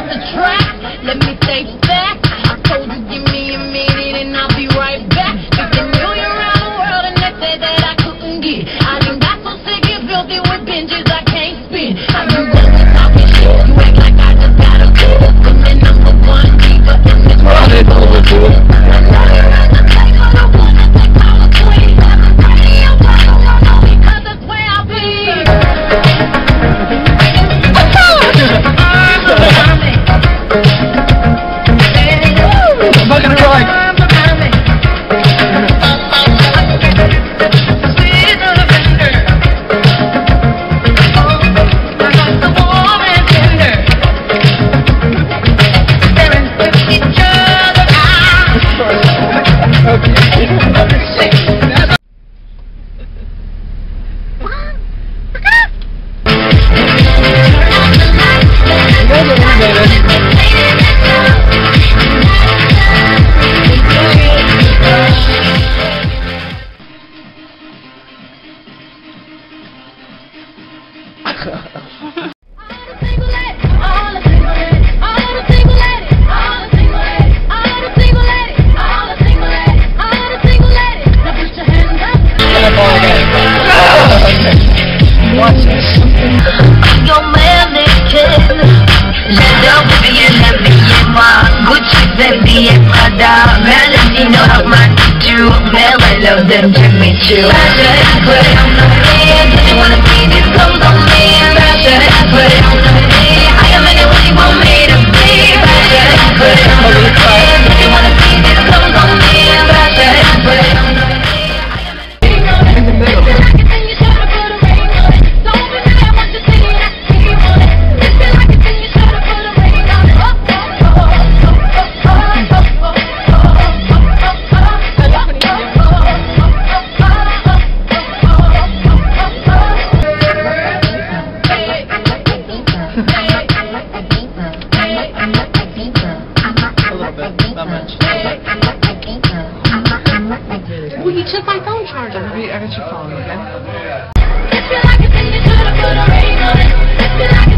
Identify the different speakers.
Speaker 1: the track. Let me stay back. I told you give me a minute and I'll be right back. 50 million around the world and they said that I couldn't get. I done got so sick and filthy with binges I can't spin. I do always talking shit. You act like I just got a cool. I'm the number one diva in this world.
Speaker 2: I love them to meet you. I put it on the man. Didn't wanna see this clothes on me. I put it on the man. I am anyone you want me to be. I put it on the man. Didn't wanna see this clothes on me. I put it on the man.
Speaker 3: Well, you took my phone charger. I got your phone again.
Speaker 1: If you like it, then you should have put a ring on it.